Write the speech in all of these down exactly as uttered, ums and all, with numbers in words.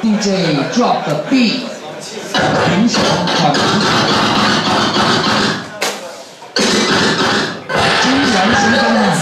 D J drop the beat， 影响款名，金然行动啊！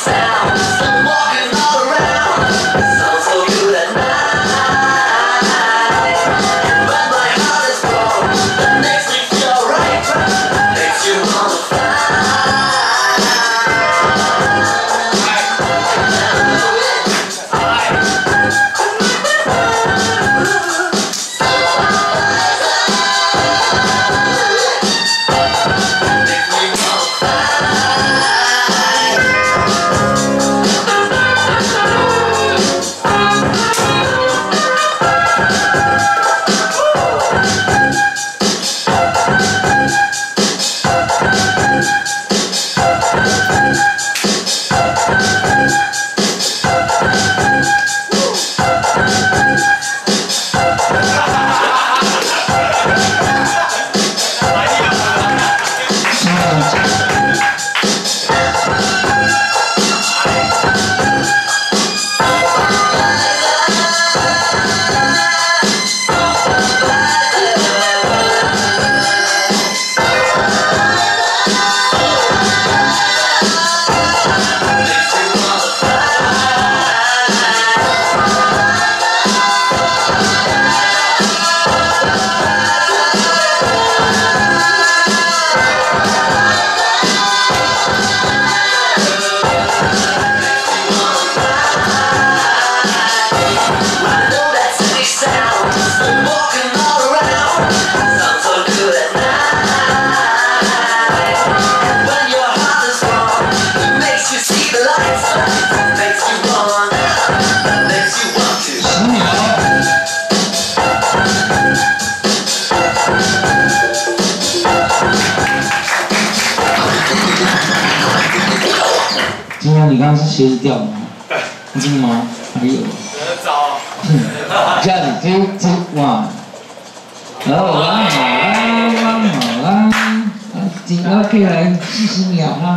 今天你刚刚是鞋子掉吗？对。真的吗？还有。糟。这样子，这这哇。然后啦，好啦，好啦，啊，今天可以来四十秒哈。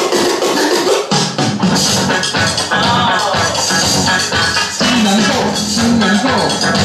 真难受，真难受。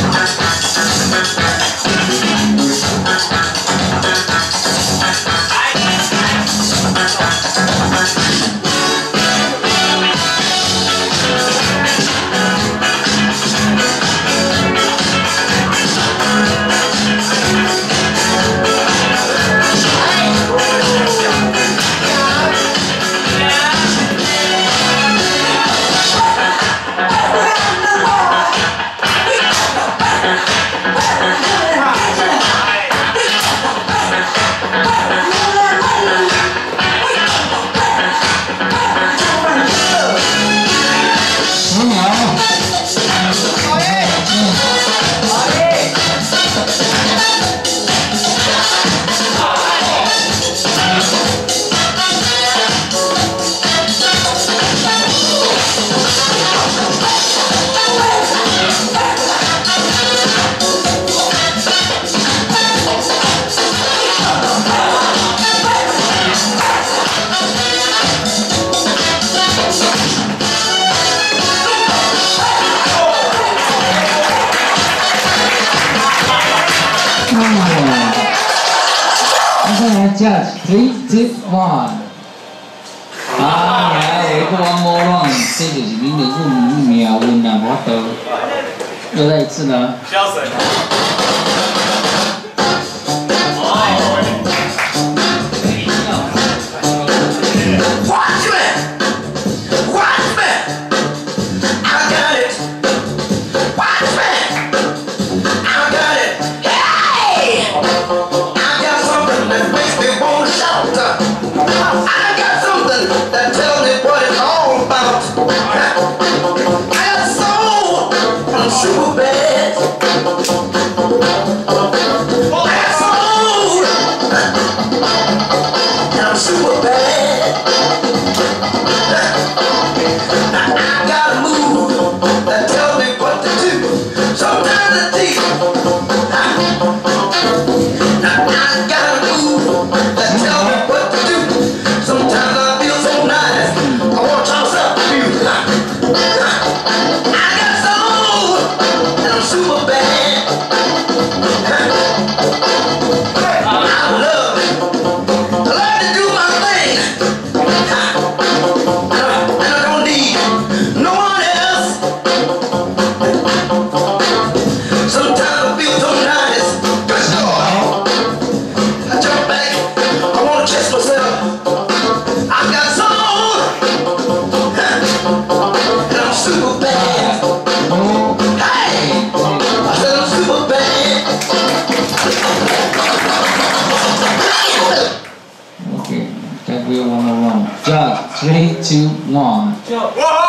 Judge three, two, one。啊，来，有个王魔乱，这就是恁的运命运啊，无法度。又再一次呢？消水。Super bad. I'm super bad. Now I got a move that tells me what to do. Sometimes I think. Now I got a move that tells me what to do. Sometimes I feel so nice. I want to toss up the music. I got soul and I'm super bad. Three, two, one. Whoa!